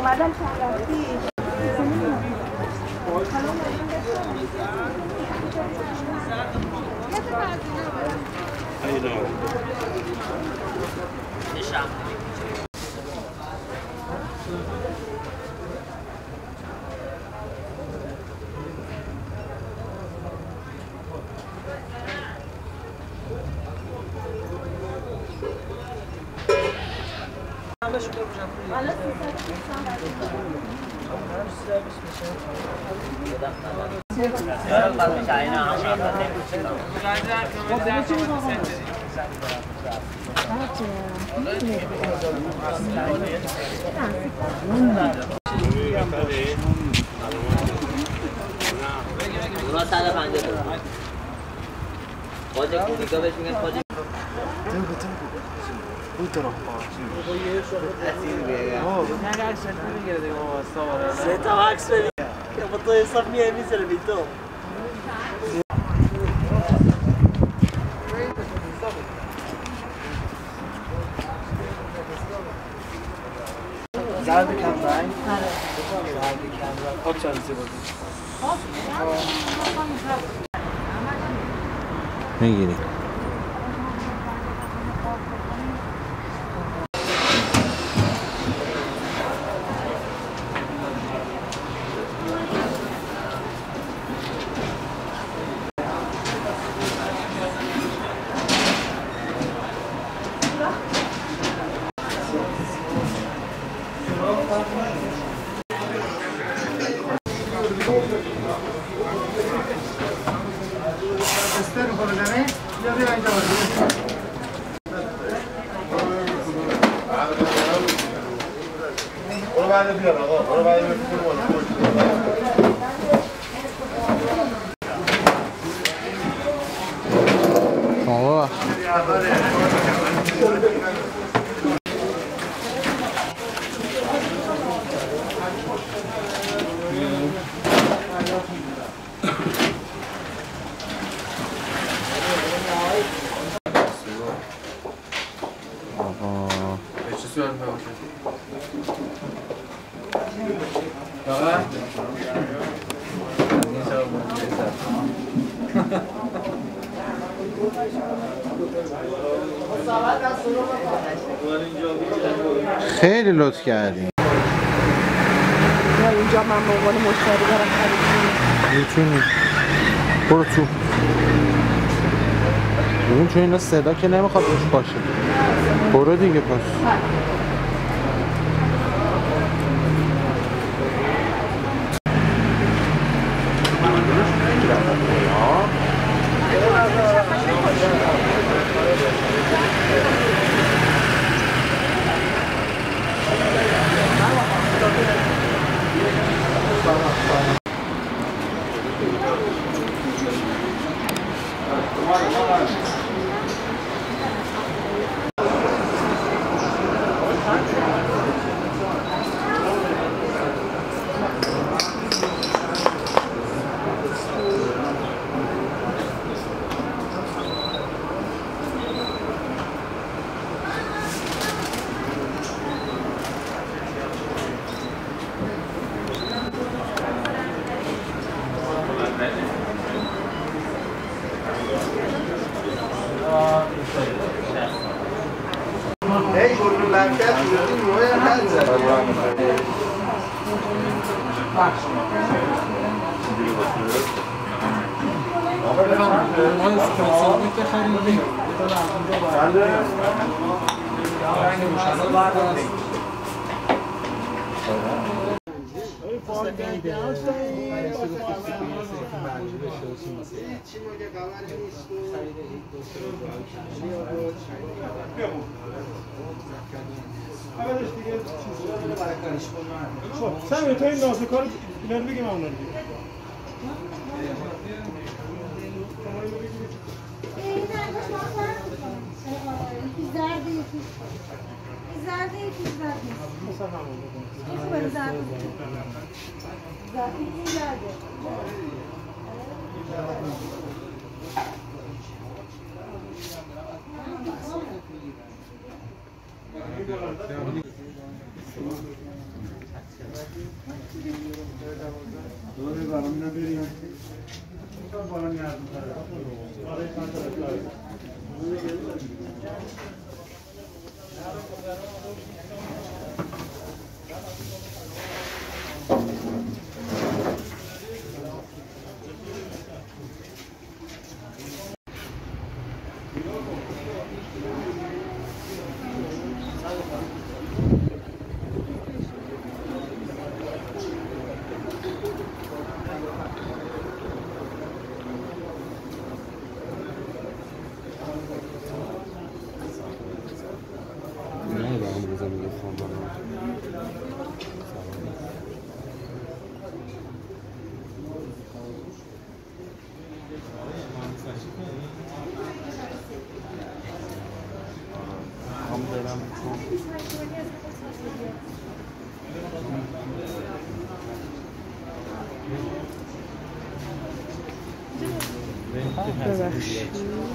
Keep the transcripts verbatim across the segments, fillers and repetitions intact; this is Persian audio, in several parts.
اومدم چند پیش Se ta عکس بدی که با تو حساب میای میذاره بی تو زرد کم رنگ زرد کم رنگ خب چند سی بودی میگیری خیلی لطف کردیم. اینجا من به عنوان مشتری دارم خرید میتونی برو تو. ببین چون اینا صدا که نمیخواد روش باشه. برو دیگه پس. سمی تو این نازکار اینا رو بگیم اونا رو بگیم زرد یکی زرد یکی زرد مثلا همون بگیم زرد زرد یکی زرده دوره برام نبریم بالا نیاز می‌کنه برای چند تا کار ببخشید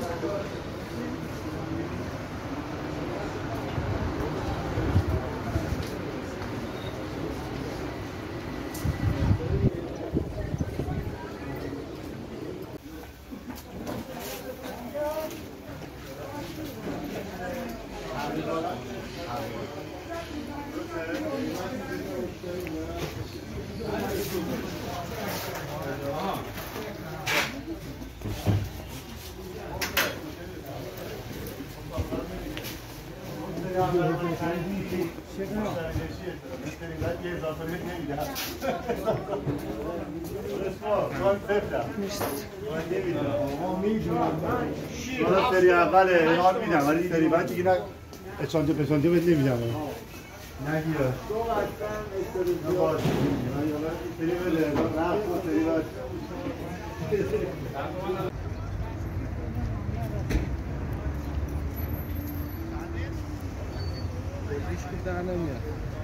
حالا سری اول ایران میدم ولی سری بعد دیگه نه اچانجه پچانجه بهت نمیدم نگیره نباشه سری بده رفت سری بعد هیچ در نمیاد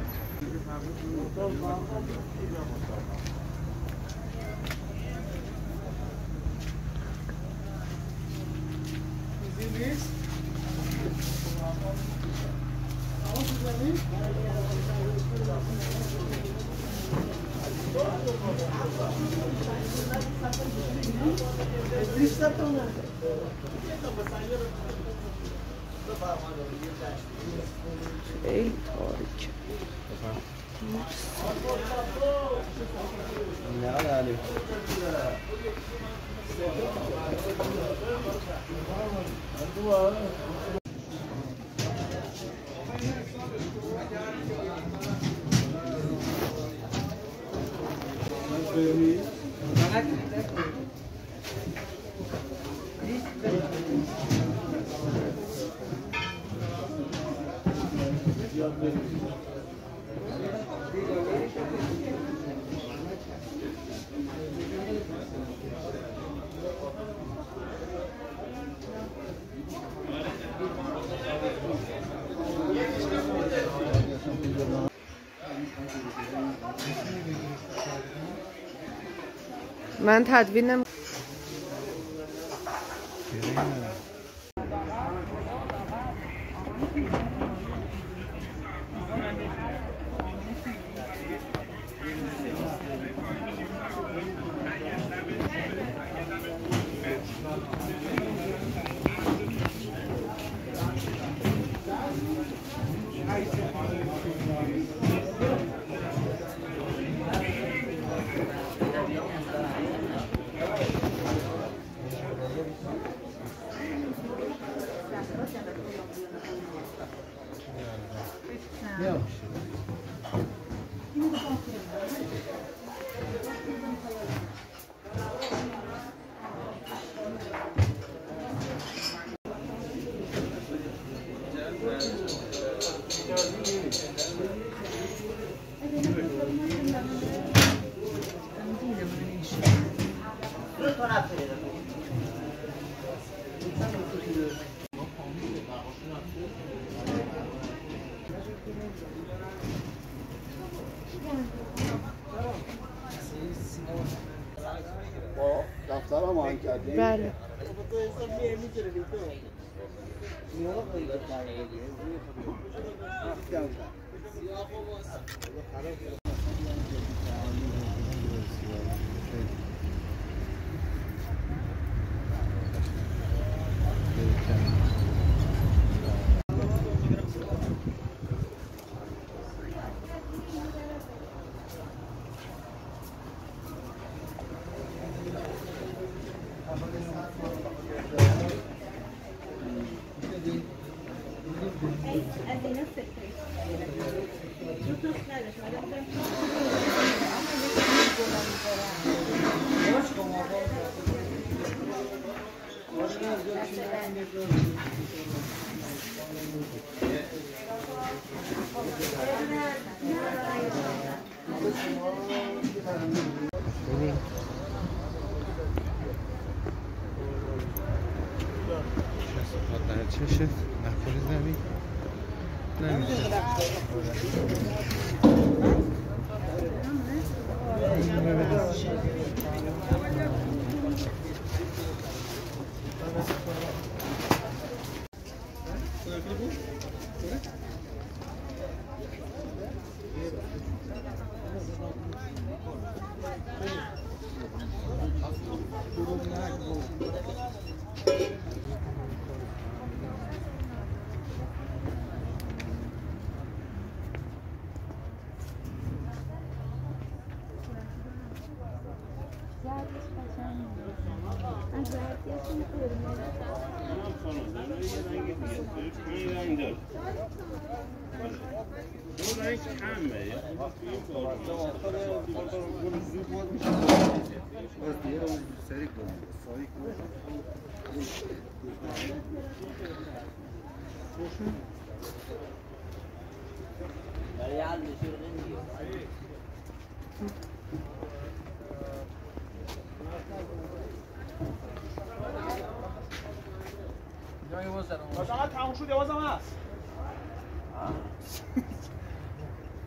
خیلی تاریک نه علی من تدوین نمی دفتر هم آهنگ کردیم؟ بله از اینا سفید دو تا نداشت ببین در چشت نخوری زمین نمیشه فقط تموم شد یوازم هست